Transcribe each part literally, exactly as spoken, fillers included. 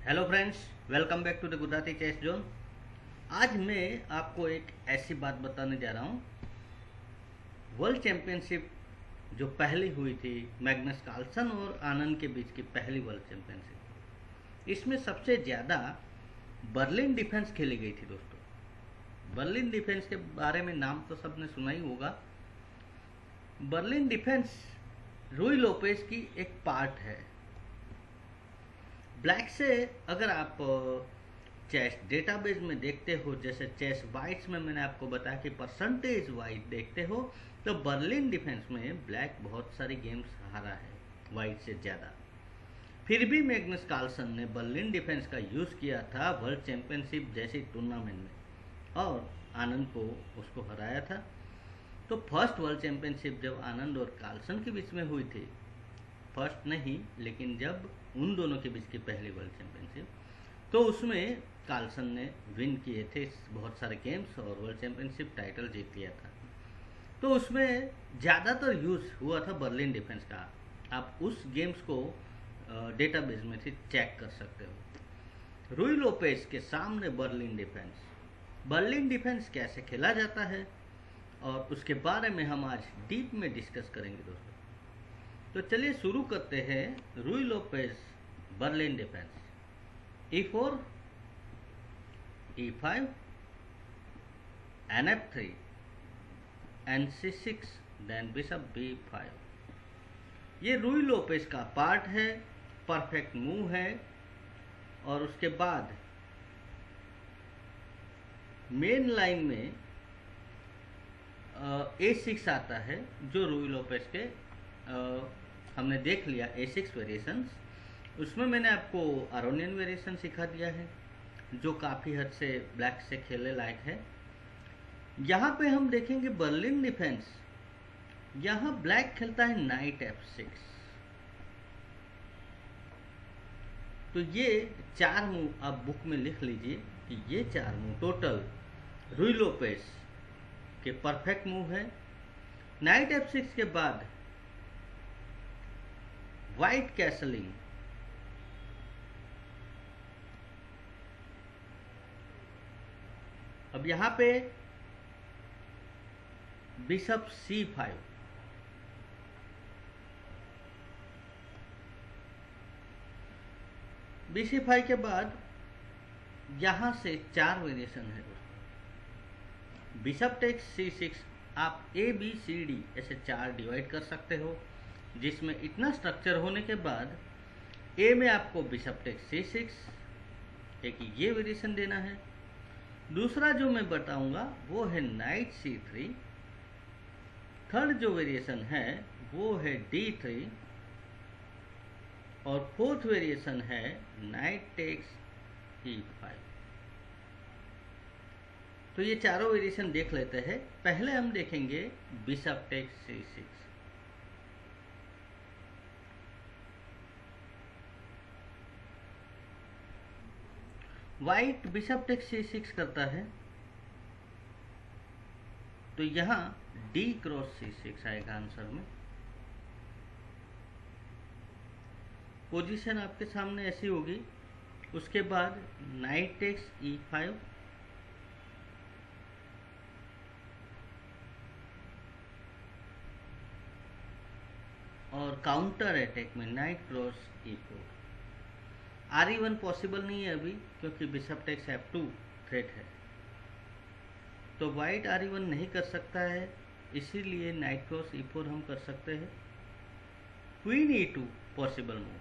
Hello friends, welcome back to the Gujarati chess zone. आज मैं आपको एक ऐसी बात बताने जा रहा हूँ। वर्ल्ड चैंपियनशिप जो पहली हुई थी, मैग्नस कार्लसन और आनंद के बीच की पहली वर्ल्ड चैंपियनशिप, इसमें सबसे ज़्यादा बर्लिन डिफेंस खेली गई थी दोस्तों। बर्लिन डिफेंस के बारे में नाम तो सबने सुना ही होगा। बर्लिन डिफेंस रूई लोपेज की एक पार्ट है। ब्लैक से अगर आप चेस डेटाबेस में देखते हो, जैसे चेस वाइट्स में मैंने आपको बताया कि परसेंटेज वाइट देखते हो, तो बर्लिन डिफेंस में ब्लैक बहुत सारी गेम्स हारा है वाइट से ज़्यादा। फिर भी मैग्नस कार्लसन ने बर्लिन डिफेंस का यूज़ किया था वर्ल्ड चैंपियनशिप जैसी टूर्नामेंट में और आनंद को उसको हराया था। तो फर्स्ट वर्ल्ड चैंपियनशिप जब आनंद और कार्लसन के बीच में हुई थी, फर्स्ट नहीं लेकिन जब उन दोनों के बीच की पहली वर्ल्ड चैंपियनशिप, तो उसमें कार्लसन ने विन किए थे बहुत सारे गेम्स और वर्ल्ड चैंपियनशिप टाइटल जीत लिया था। तो उसमें ज़्यादातर यूज़ हुआ था बर्लिन डिफेंस का। आप उस गेम्स को डेटाबेस में से चेक कर सकते हो। रूई लोपेज के सामने बर्लिन डिफेंस बर्लिन डिफेंस कैसे खेला जाता है और उसके बारे में हम आज डीप में डिस्कस करेंगे दोस्तों। तो चलिए शुरू करते हैं। Ruy Lopez Berlin defence. E four, E five, N F three, N C six, then bishop B five. ये रूई लोपेज का पार्ट है, परफेक्ट मूव है। और उसके बाद मेन लाइन में ए सिक्स आता है, जो रूई लोपेज के आ, हमने देख लिया ए सिक्स वेरिएशंस। उसमें मैंने आपको अरोनियन वेरिएशन सिखा दिया है, जो काफ़ी हद से ब्लैक से खेलने लायक है। यहाँ पे हम देखेंगे बर्लिन डिफेंस। यहाँ ब्लैक खेलता है नाइट एफ सिक्स। तो ये चार मूव आप बुक में लिख लीजिए कि ये चार मूव टोटल रूई लोपेज के परफेक्ट मूव है। नाइट एफ सिक्स के बाद वाइट कैसलिंग, अब यहां पे bishop C five, B C five के बाद यहां से चार वेरिएशन है दोस्तों। बिशप टेक्स सी सिक्स, आप ए बी सी डी ऐसे चार डिवाइड कर सकते हो, जिसमें इतना स्ट्रक्चर होने के बाद ए में आपको बिशप टेक्स सी सिक्स, एक ये वेरिएशन देना है। दूसरा जो मैं बताऊंगा वो है नाइट सी थ्री। थर्ड जो वेरिएशन है वो है डी थ्री। और फोर्थ वेरिएशन है नाइट टेक्स ई फाइव। तो ये चारों वेरिएशन देख लेते हैं। पहले हम देखेंगे bishop takes C six. White bishop takes C six करता है, तो यहां डी क्रॉस सी सिक्स आएगा आंसर में। पोजीशन आपके सामने ऐसी होगी। उसके बाद नाइट टेक्स ई फाइव, और काउंटर अटैक में knight cross E four. R E one possible नहीं है अभी, क्योंकि bishop takes F two threat है, तो वाइट आर ई वन नहीं कर सकता है, इसीलिए नाइट क्रॉस ई फोर हम कर सकते हैं। Queen E two possible move.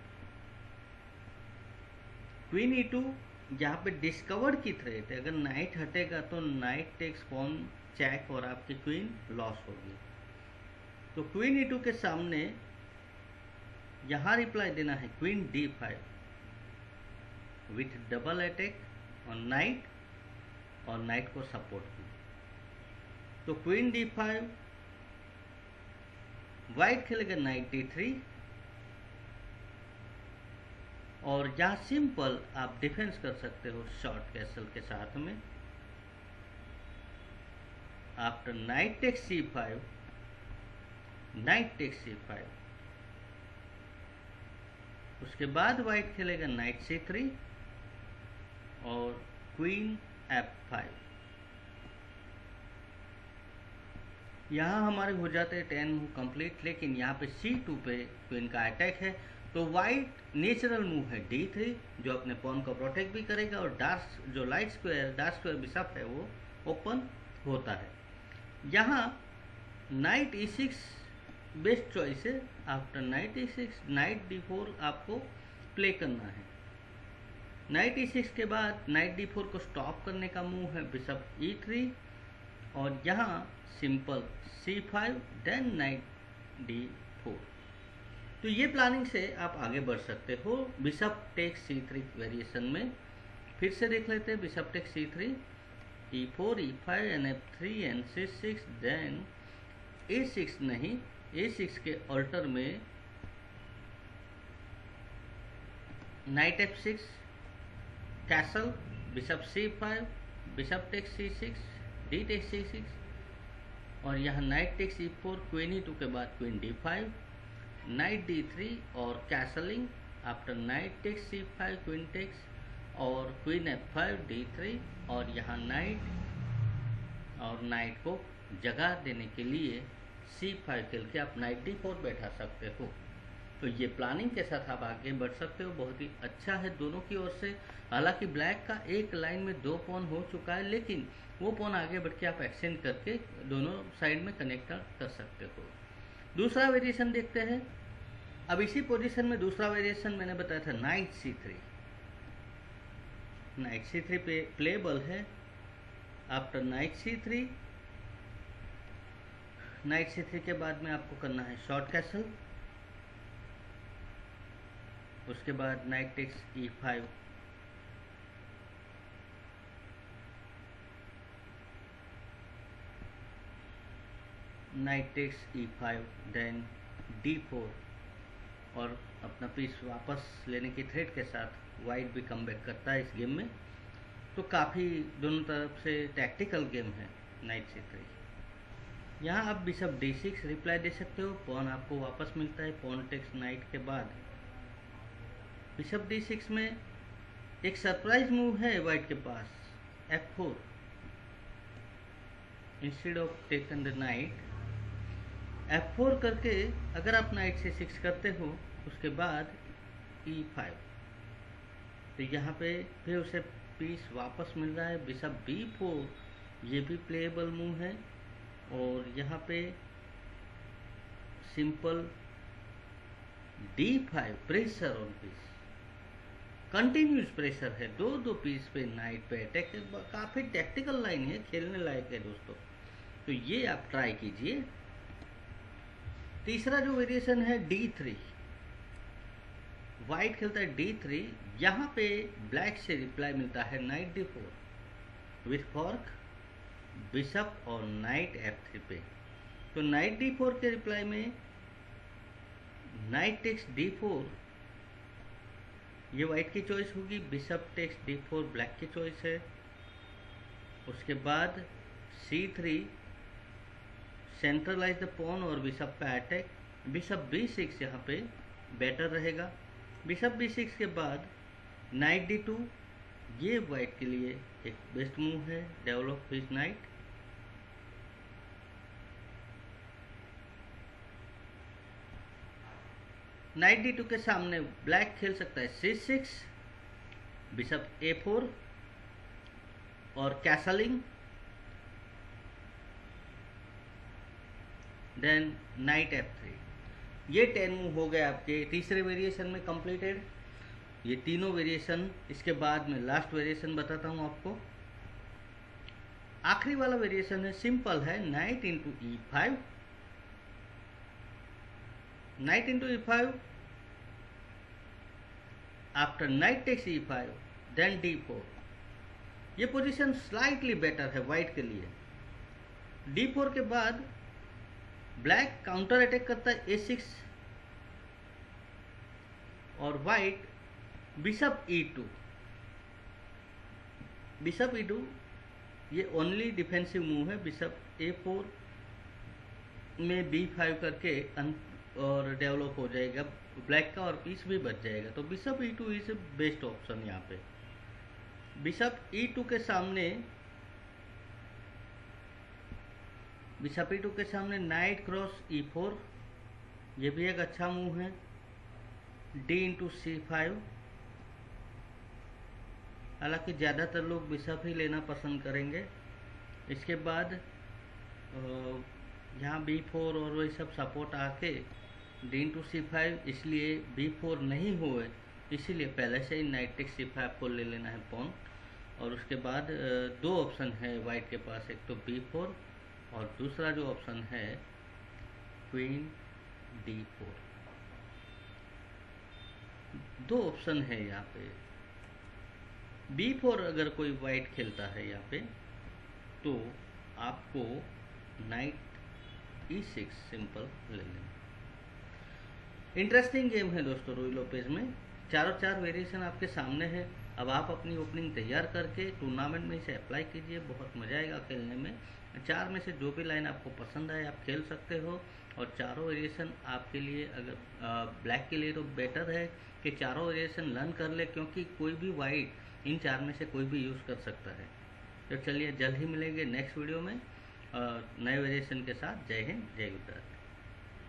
Queen E two यहाँ पे डिस्कवर की थ्रेट है, अगर नाइट हटेगा तो नाइट टेक्स पॉन चेक और आपकी क्वीन लॉस होगी। तो क्वीन ई टू के सामने यहाँ रिप्लाई देना है queen D five with double attack और नाइट, और नाइट को सपोर्ट की। तो क्वीन डी फाइव, वाइट खेलेगा नाइट डी थ्री, और यहाँ सिंपल आप डिफेंस कर सकते हो शॉर्ट कैसल के साथ में। After knight takes C five, knight takes C five, उसके बाद वाइट खेलेगा नाइट सी थ्री और क्वीन एफ फाइव। यहाँ हमारे हो जाते हैं टेन मूव कंप्लीट, लेकिन यहाँ पे सी टू पे क्वीन का अटैक है, तो वाइट नेचुरल मूव है डी थ्री जो अपने पॉन को प्रोटेक्ट भी करेगा और डार्क जो light square dark square bishop है वो ओपन होता है। यहाँ knight E six best choice है। After knight E six knight D four आपको प्ले करना है। नाइट ई सिक्स के बाद नाइट डी फोर को स्टॉप करने का मूव है बिशप ई थ्री और यहाँ simple C five then knight D four. तो ये प्लानिंग से आप आगे बढ़ सकते हो bishop take C three variation में। फिर से देख लेते हैं bishop take C three, E four, E five, N F three, N C six, then A six नहीं, ए सिक्स के अल्टर में knight F six, castle, bishop C five, bishop take C six, D take C six और यहाँ knight take C four, queen E two के बाद queen D five, knight D three और castling after knight takes C five, queen takes और queen F five, D three और यहाँ night और knight को जगह देने के लिए सी फाइव खेल के आप नाइट डी फोर बैठा सकते हो। तो ये प्लानिंग के साथ आप आगे बढ़ सकते हो, बहुत ही अच्छा है दोनों की ओर से। हालांकि ब्लैक का एक लाइन में दो पॉन हो चुका है, लेकिन वो पॉन आगे बढ़ के आप एक्सचेंज करके दोनों साइड में कनेक्ट कर सकते हो। दूसरा वेरिएशन देखते हैं। अब इसी पोजीशन में दूसरा वेरिएशन मैंने बताया था knight C three. Knight C three पे प्लेबल है। After knight C three knight C three के बाद में आपको करना है शॉर्ट कैसल, उसके बाद knight takes E five, knight takes E five, then D four और अपना पीस वापस लेने की थ्रेड के साथ वाइट भी कम बैक करता है इस गेम में। तो काफ़ी दोनों तरफ से टैक्टिकल गेम है नाइट सी थ्री। यहाँ आप बिशप डी सिक्स रिप्लाई दे सकते हो, पॉन आपको वापस मिलता है पॉन टेक्स नाइट के बाद। बिशप डी सिक्स में एक सरप्राइज मूव है वाइट के पास, F four. Instead of taken the knight, F four करके अगर आप नाइट सी सिक्स करते हो उसके बाद ई फाइव, तो यहाँ पे फिर उसे पीस वापस मिल रहा है। बिशप बी फोर, ये भी प्लेएबल मूव है और यहाँ पे simple D five, pressure on piece, continuous pressure है, दो दो पीस पे नाइट पे अटैक। काफ़ी टैक्टिकल लाइन है, खेलने लायक है दोस्तों, तो ये आप ट्राई कीजिए। तीसरा जो वेरिएशन है डी थ्री, वाइट खेलता है डी थ्री, यहाँ पे ब्लैक से रिप्लाई मिलता है knight D four with fork, bishop और नाइट एफ थ्री पे। तो नाइट डी फोर के रिप्लाई में नाइट टेक्स डी फोर, ये वाइट की चॉइस होगी, bishop takes D four black की चॉइस है। उसके बाद C three, centralize the pawn और बिशप का अटैक। बिशप बी सिक्स यहाँ पे बेटर रहेगा। बिशप बी सिक्स के बाद नाइट डी टू, ये वाइट के लिए एक बेस्ट मूव है, develop his knight. Knight D two के सामने ब्लैक खेल सकता है C six, bishop A four और castling, then knight F three. ये टेन मूव हो गए आपके तीसरे वेरिएशन में कंप्लीटेड। ये तीनों वेरिएशन, इसके बाद में लास्ट वेरिएशन बताता हूँ आपको। आखिरी वाला वेरिएशन है, सिंपल है, knight into E five, knight into E five, after knight takes E five, then D four. ये पोजीशन स्लाइटली बेटर है वाइट के लिए। डी फोर के बाद ब्लैक काउंटर अटैक करता है ए सिक्स और white bishop E two. Bishop E two ये ओनली डिफेंसिव मूव है। बिशप ए फोर में बी फाइव करके और डेवलप हो जाएगा, ब्लैक का और पीस भी बच जाएगा। तो bishop E two is best option यहाँ पे। बिशप ई टू के सामने बिशप ई टू के सामने नाइट क्रॉस ई फोर, ये भी एक अच्छा मूव है। डी इंटू सी फाइव, हालांकि ज़्यादातर लोग बिशप ही लेना पसंद करेंगे। इसके बाद यहाँ बी फोर और वही सब सपोर्ट आके डी इंटू सी फाइव, इसलिए बी फोर नहीं हुए, इसीलिए पहले से ही नाइट टेक सी फाइव को ले लेना है पॉन। और उसके बाद दो ऑप्शन है वाइट के पास, एक तो बी फोर और दूसरा जो ऑप्शन है क्वीन डी फोर। दो ऑप्शन है यहाँ पे। बी फोर अगर कोई वाइट खेलता है यहाँ पे तो आपको नाइट ई सिक्स सिंपल ले लेना। इंटरेस्टिंग गेम है दोस्तों रुई लोपेज में, चारों चार वेरिएशन आपके सामने है। अब आप अपनी ओपनिंग तैयार करके टूर्नामेंट में इसे अप्लाई कीजिए, बहुत मजा आएगा खेलने में। चार में से जो भी लाइन आपको पसंद आए आप खेल सकते हो। और चारों वेरिएशन आपके लिए, अगर ब्लैक के लिए तो बेटर है कि चारों वेरिएशन लर्न कर ले, क्योंकि कोई भी वाइट इन चार में से कोई भी यूज़ कर सकता है। तो चलिए जल्द ही मिलेंगे नेक्स्ट वीडियो में नए वेरिएशन के साथ। जय हिंद, जय गुजरात।